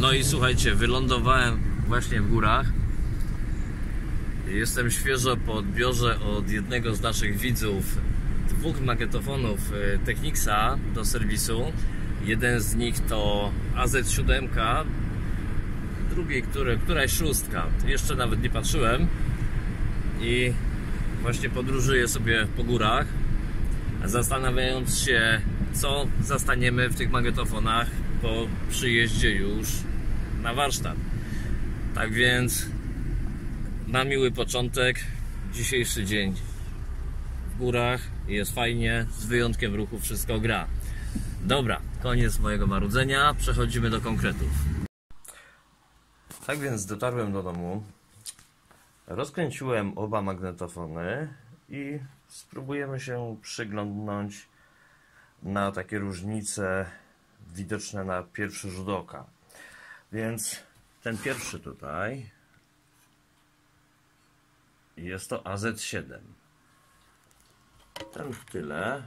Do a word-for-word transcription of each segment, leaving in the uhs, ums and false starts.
No i słuchajcie, wylądowałem właśnie w górach. Jestem świeżo po odbiorze od jednego z naszych widzów dwóch magnetofonów Technicsa do serwisu. Jeden z nich to A Z siedem, drugi, który, któraś szóstka. Jeszcze nawet nie patrzyłem. I właśnie podróżuję sobie po górach, zastanawiając się, co zastaniemy w tych magnetofonach po przyjeździe już na warsztat. Tak więc na miły początek dzisiejszy dzień w górach, jest fajnie, z wyjątkiem ruchu wszystko gra. Dobra, koniec mojego marudzenia, przechodzimy do konkretów. Tak więc dotarłem do domu, rozkręciłem oba magnetofony i spróbujemy się przyglądnąć na takie różnice widoczne na pierwszy rzut oka. Więc ten pierwszy tutaj jest to A Z siedem. Ten w tyle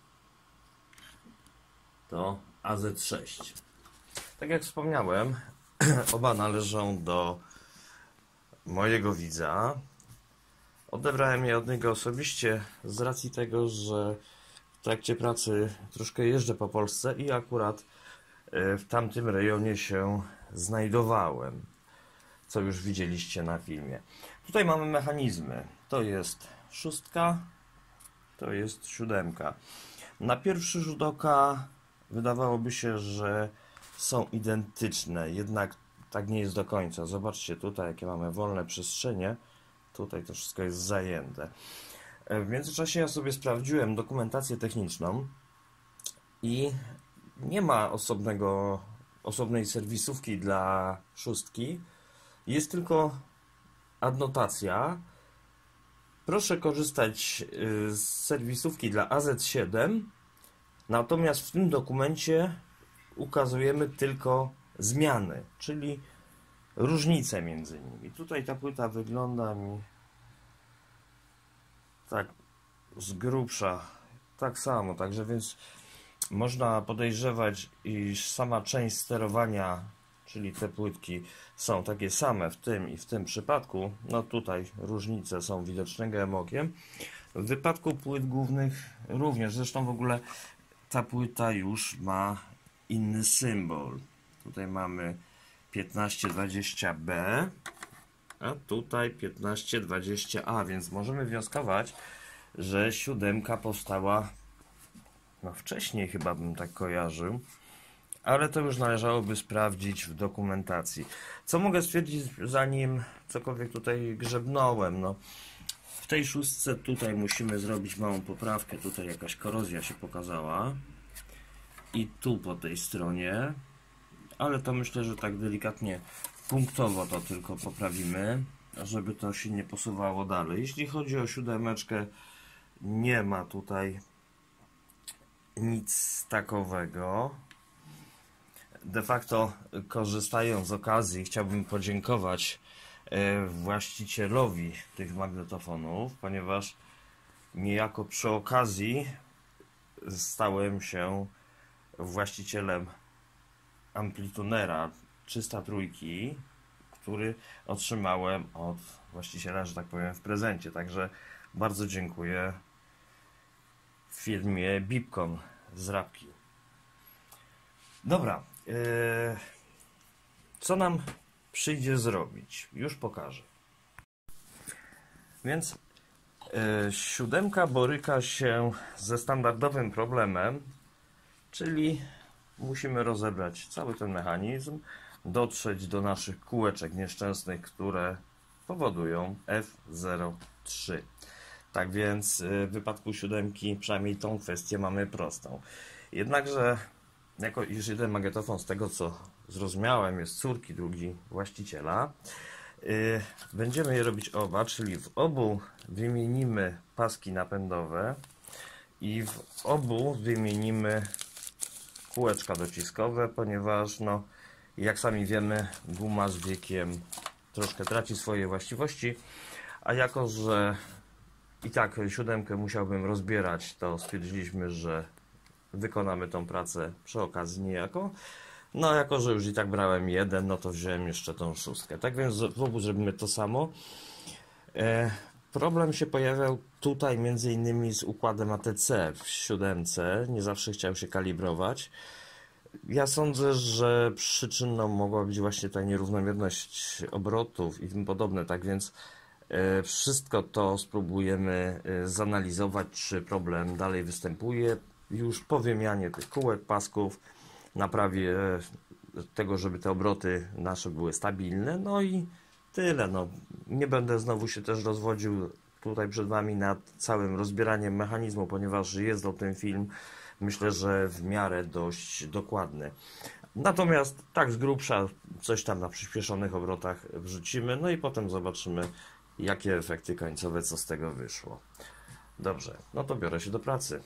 to A Z sześć. Tak jak wspomniałem, oba należą do mojego widza. Odebrałem je od niego osobiście z racji tego, że w trakcie pracy troszkę jeżdżę po Polsce i akurat w tamtym rejonie się znajdowałem, co już widzieliście na filmie. Tutaj mamy mechanizmy. To jest szóstka, to jest siódemka. Na pierwszy rzut oka wydawałoby się, że są identyczne, jednak tak nie jest do końca. Zobaczcie tutaj, jakie mamy wolne przestrzenie. Tutaj to wszystko jest zajęte. W międzyczasie ja sobie sprawdziłem dokumentację techniczną i nie ma osobnego, osobnej serwisówki dla szóstki. Jest tylko adnotacja. Proszę korzystać z serwisówki dla A Z siedem, natomiast w tym dokumencie ukazujemy tylko zmiany, czyli różnice między nimi. Tutaj ta płyta wygląda mi tak z grubsza tak samo, także więc można podejrzewać, iż sama część sterowania, czyli te płytki, są takie same w tym i w tym przypadku. No tutaj różnice są widoczne gołym okiem. W wypadku płyt głównych również, zresztą w ogóle ta płyta już ma inny symbol. Tutaj mamy piętnaście dwadzieścia B, a tutaj piętnaście dwadzieścia A, więc możemy wnioskować, że siódemka powstała no wcześniej, chyba bym tak kojarzył, ale to już należałoby sprawdzić w dokumentacji. Co mogę stwierdzić, zanim cokolwiek tutaj grzebnąłem? No, w tej szóstce tutaj musimy zrobić małą poprawkę. Tutaj jakaś korozja się pokazała i tu po tej stronie, ale to myślę, że tak delikatnie punktowo to tylko poprawimy, żeby to się nie posuwało dalej. Jeśli chodzi o siódemeczkę, nie ma tutaj nic takowego. De facto, korzystając z okazji, chciałbym podziękować właścicielowi tych magnetofonów, ponieważ niejako przy okazji stałem się właścicielem amplitunera trzysta trzy, który otrzymałem od właściciela, że tak powiem, w prezencie. Także bardzo dziękuję firmie Bipcon z Rabki. Dobra, yy, co nam przyjdzie zrobić? Już pokażę. Więc yy, siódemka boryka się ze standardowym problemem, czyli musimy rozebrać cały ten mechanizm, dotrzeć do naszych kółeczek nieszczęsnych, które powodują F zero trzy. Tak więc w wypadku siódemki przynajmniej tą kwestię mamy prostą. Jednakże, jako iż jeden magnetofon, z tego co zrozumiałem, jest córki, drugi właściciela, yy, będziemy je robić oba, czyli w obu wymienimy paski napędowe i w obu wymienimy kółeczka dociskowe, ponieważ no, jak sami wiemy, guma z wiekiem troszkę traci swoje właściwości, a jako że i tak siódemkę musiałbym rozbierać, to stwierdziliśmy, że wykonamy tą pracę przy okazji niejako. No, jako że już i tak brałem jeden, no to wziąłem jeszcze tą szóstkę. Tak więc znowu zrobimy to samo. E, problem się pojawiał tutaj między innymi z układem A T C w siódemce. Nie zawsze chciał się kalibrować. Ja sądzę, że przyczyną mogła być właśnie ta nierównomierność obrotów i tym podobne. Tak więc e, wszystko to spróbujemy e, zanalizować, czy problem dalej występuje. Już po wymianie tych kółek, pasków, naprawie tego, żeby te obroty nasze były stabilne, no i tyle. No, nie będę znowu się też rozwodził tutaj przed Wami nad całym rozbieraniem mechanizmu, ponieważ jest o tym film, myślę, że w miarę dość dokładny. Natomiast tak z grubsza coś tam na przyspieszonych obrotach wrzucimy, no i potem zobaczymy, jakie efekty końcowe, co z tego wyszło. Dobrze, no to biorę się do pracy.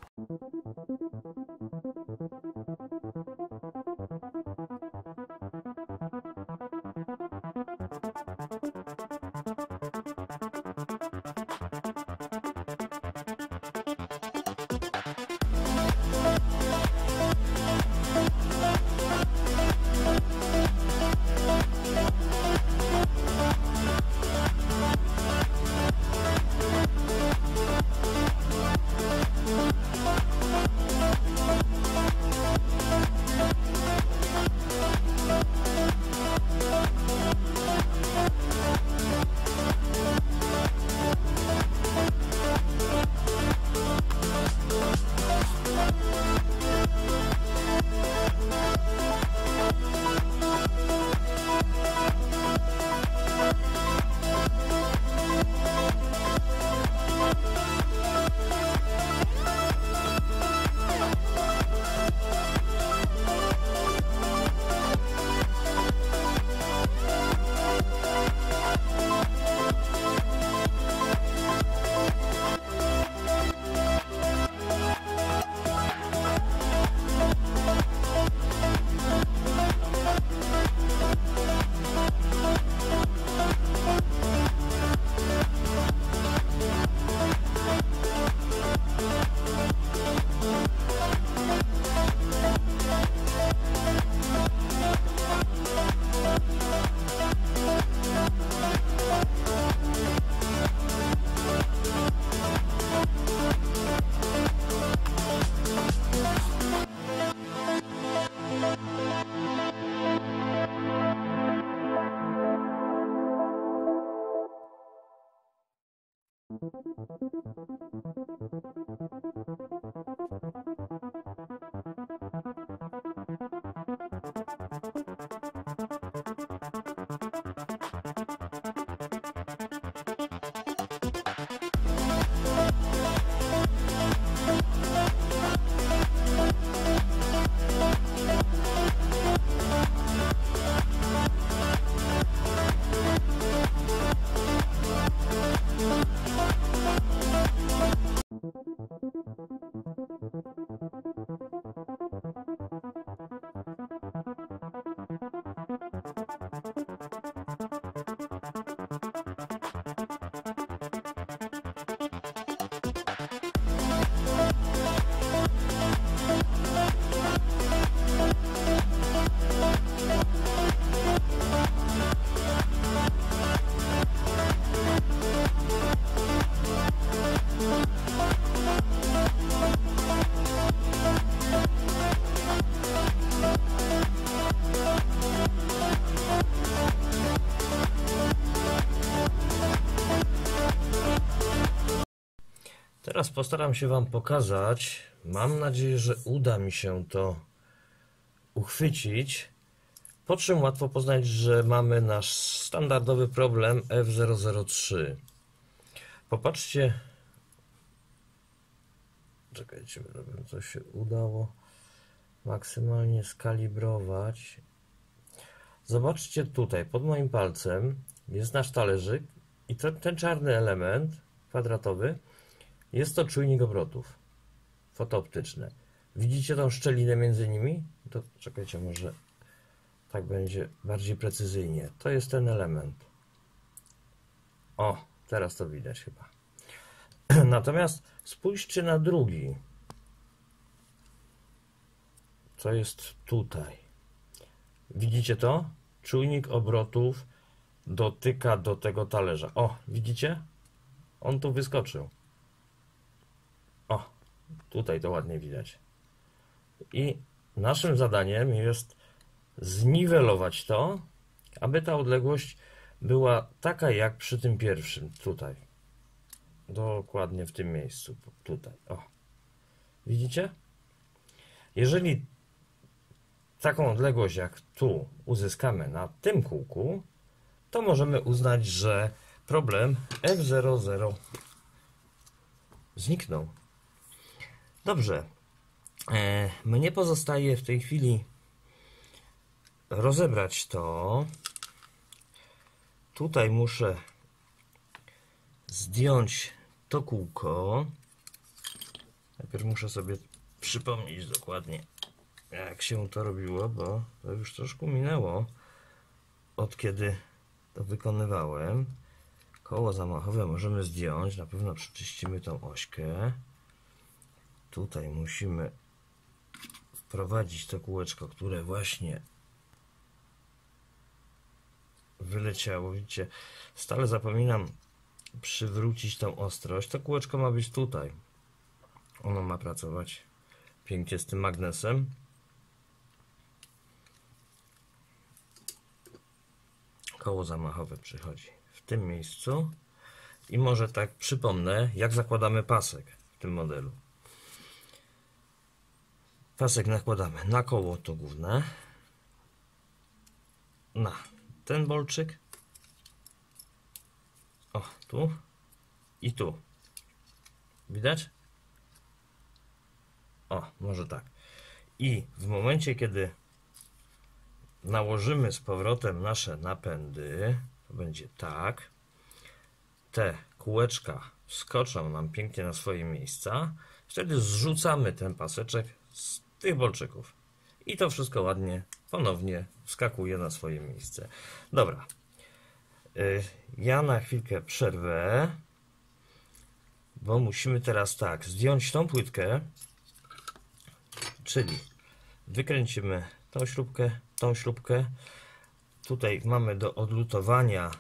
Teraz postaram się Wam pokazać, mam nadzieję, że uda mi się to uchwycić, po czym łatwo poznać, że mamy nasz standardowy problem F zero zero trzy. Popatrzcie, czekajcie, żeby to się udało maksymalnie skalibrować. Zobaczcie tutaj, pod moim palcem jest nasz talerzyk i ten, ten czarny element kwadratowy jest to czujnik obrotów fotooptyczny. Widzicie tą szczelinę między nimi? To czekajcie, może tak będzie bardziej precyzyjnie. To jest ten element. O, teraz to widać chyba. Natomiast spójrzcie na drugi. Co jest tutaj? Widzicie to? Czujnik obrotów dotyka do tego talerza. O, widzicie? On tu wyskoczył. O, tutaj to ładnie widać. I naszym zadaniem jest zniwelować to, aby ta odległość była taka jak przy tym pierwszym, tutaj. Dokładnie w tym miejscu, tutaj. O. Widzicie? Jeżeli taką odległość jak tu uzyskamy na tym kółku, to możemy uznać, że problem F zero zero zniknął. Dobrze. E, mnie pozostaje w tej chwili rozebrać to. Tutaj muszę zdjąć to kółko. Najpierw muszę sobie przypomnieć dokładnie, jak się to robiło, bo to już troszkę minęło od kiedy to wykonywałem. Koło zamachowe możemy zdjąć, na pewno przeczyścimy tą ośkę. Tutaj musimy wprowadzić to kółeczko, które właśnie wyleciało. Widzicie, stale zapominam przywrócić tą ostrość. To kółeczko ma być tutaj. Ono ma pracować pięknie z tym magnesem. Koło zamachowe przychodzi w tym miejscu. I może tak przypomnę, jak zakładamy pasek w tym modelu. Pasek nakładamy na koło to główne, na ten bolczyk, o tu i tu. Widać? O, może tak. I w momencie, kiedy nałożymy z powrotem nasze napędy, to będzie tak. Te kółeczka wskoczą nam pięknie na swoje miejsca. Wtedy zrzucamy ten paseczek z tych bolczyków. I to wszystko ładnie ponownie wskakuje na swoje miejsce. Dobra. Ja na chwilkę przerwę, bo musimy teraz tak, zdjąć tą płytkę, czyli wykręcimy tą śrubkę, tą śrubkę. Tutaj mamy do odlutowania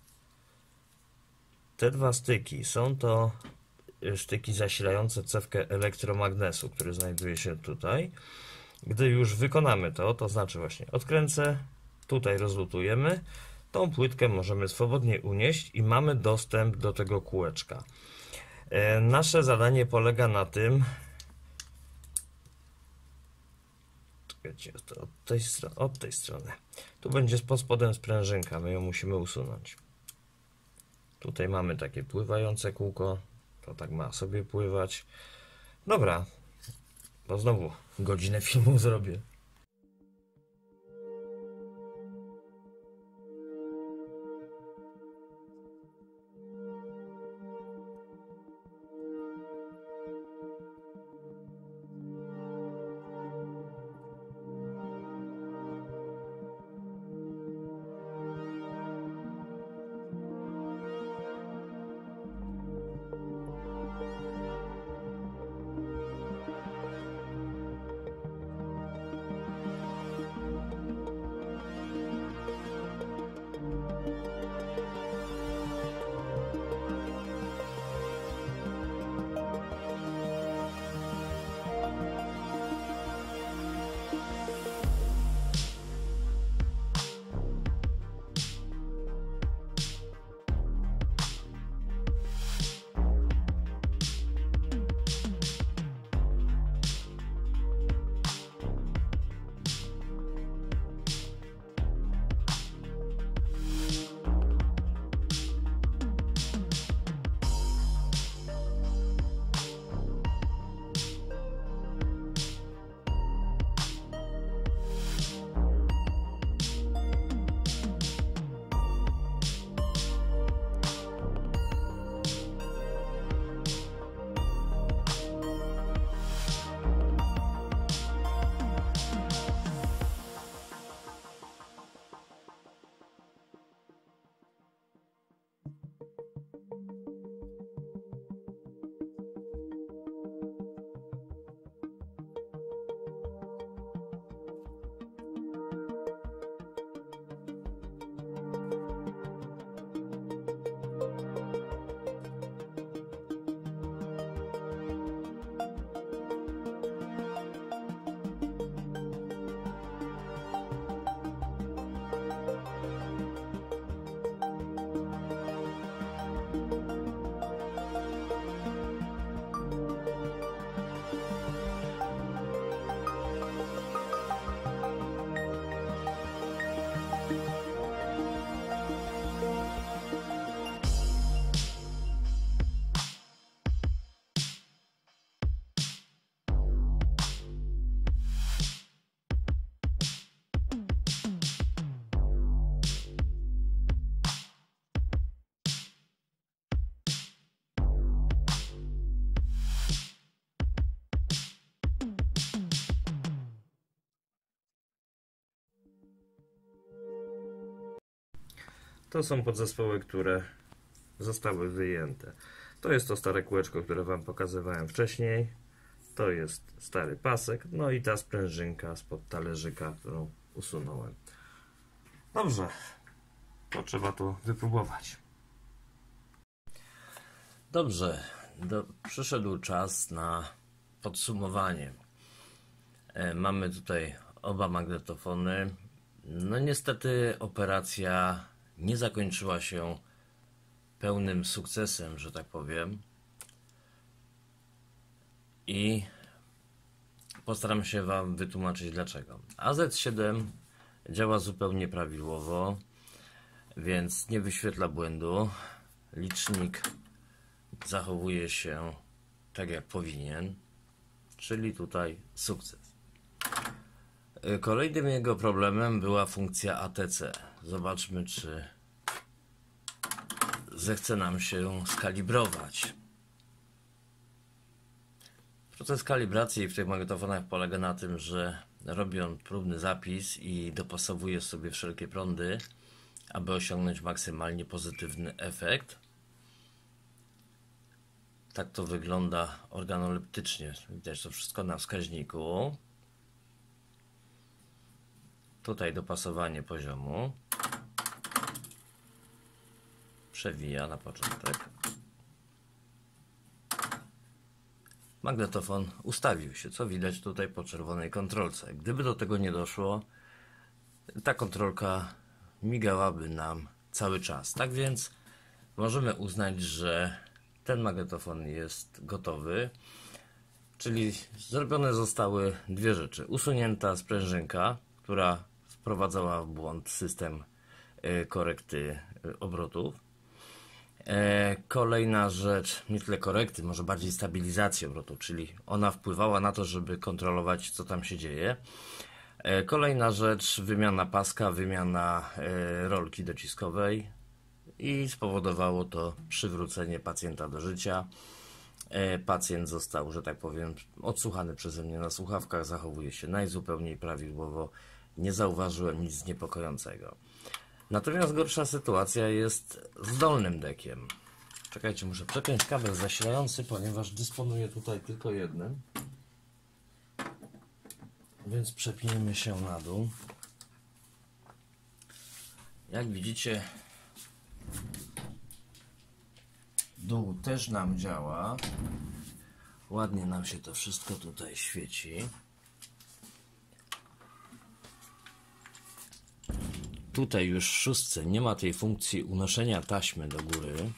te dwa styki. Są to sztyki zasilające cewkę elektromagnesu, który znajduje się tutaj. Gdy już wykonamy to, to znaczy właśnie odkręcę, tutaj rozlutujemy, tą płytkę możemy swobodnie unieść i mamy dostęp do tego kółeczka. E, nasze zadanie polega na tym, czekajcie, to od, tej od tej strony, tu będzie pod spodem sprężynka, my ją musimy usunąć. Tutaj mamy takie pływające kółko, to tak ma sobie pływać. Dobra, bo znowu godzinę filmu zrobię. to są podzespoły, które zostały wyjęte. To jest to stare kółeczko, które Wam pokazywałem wcześniej. To jest stary pasek, no i ta sprężynka spod talerzyka, którą usunąłem. Dobrze, to trzeba to wypróbować. Dobrze, do, przyszedł czas na podsumowanie. E, mamy tutaj oba magnetofony. No niestety operacja nie zakończyła się pełnym sukcesem, że tak powiem. I postaram się Wam wytłumaczyć dlaczego. A Z siedem działa zupełnie prawidłowo, więc nie wyświetla błędu. Licznik zachowuje się tak jak powinien, czyli tutaj sukces. Kolejnym jego problemem była funkcja A T C. Zobaczmy, czy zechce nam się skalibrować. Proces kalibracji w tych magnetofonach polega na tym, że robi on próbny zapis i dopasowuje sobie wszelkie prądy, aby osiągnąć maksymalnie pozytywny efekt. Tak to wygląda organoleptycznie. Widać to wszystko na wskaźniku. Tutaj dopasowanie poziomu. Przewija na początek. Magnetofon ustawił się, co widać tutaj po czerwonej kontrolce. Gdyby do tego nie doszło, ta kontrolka migałaby nam cały czas. Tak więc możemy uznać, że ten magnetofon jest gotowy. Czyli zrobione zostały dwie rzeczy. Usunięta sprężynka, która wprowadzała w błąd system korekty obrotów. Kolejna rzecz, nie tyle korekty, może bardziej stabilizacji obrotu, czyli ona wpływała na to, żeby kontrolować, co tam się dzieje. Kolejna rzecz, wymiana paska, wymiana rolki dociskowej i spowodowało to przywrócenie pacjenta do życia. Pacjent został, że tak powiem, odsłuchany przeze mnie na słuchawkach, zachowuje się najzupełniej prawidłowo, nie zauważyłem nic niepokojącego. Natomiast gorsza sytuacja jest z dolnym dekiem. Czekajcie, muszę przepiąć kabel zasilający, ponieważ dysponuję tutaj tylko jednym. Więc przepniemy się na dół. Jak widzicie, dół też nam działa. Ładnie nam się to wszystko tutaj świeci. Tutaj już w szóstce nie ma tej funkcji unoszenia taśmy do góry.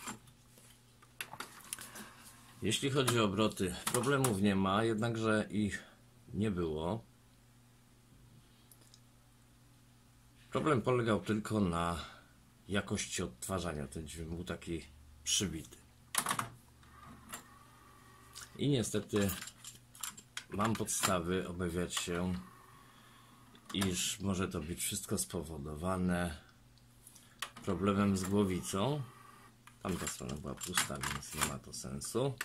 Jeśli chodzi o obroty, problemów nie ma, jednakże ich nie było. Problem polegał tylko na jakości odtwarzania. Ten dźwięk był taki przybity. I niestety mam podstawy obawiać się, iż może to być wszystko spowodowane problemem z głowicą. Tamta strona była pusta, więc nie ma to sensu.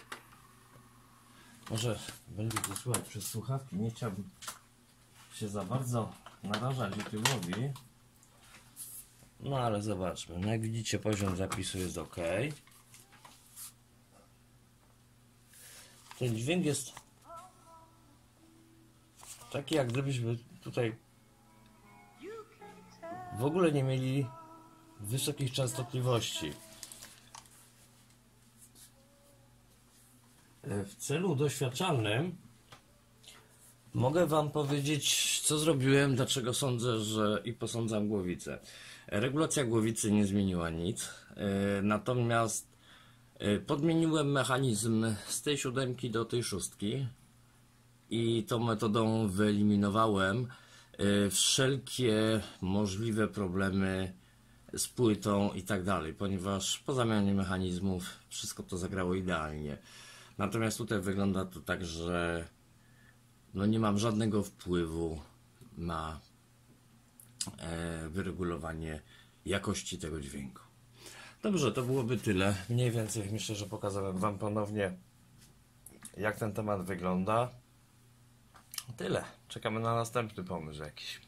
Może będzie to słychać przez słuchawki. Nie chciałbym się za bardzo narażać YouTube'owi. No ale zobaczmy. No jak widzicie, poziom zapisu jest ok. Ten dźwięk jest taki, jak gdybyśmy tutaj w ogóle nie mieli wysokich częstotliwości. W celu doświadczalnym mogę Wam powiedzieć, co zrobiłem, dlaczego sądzę, że i posądzam głowicę. Regulacja głowicy nie zmieniła nic, natomiast podmieniłem mechanizm z tej siódemki do tej szóstki i tą metodą wyeliminowałem wszelkie możliwe problemy z płytą i tak dalej, ponieważ po zamianie mechanizmów wszystko to zagrało idealnie. Natomiast tutaj wygląda to tak, że no nie mam żadnego wpływu na e, wyregulowanie jakości tego dźwięku. Dobrze, to byłoby tyle. Mniej więcej myślę, że pokazałem Wam ponownie, jak ten temat wygląda. Tyle. Czekamy na następny pomysł jakiś.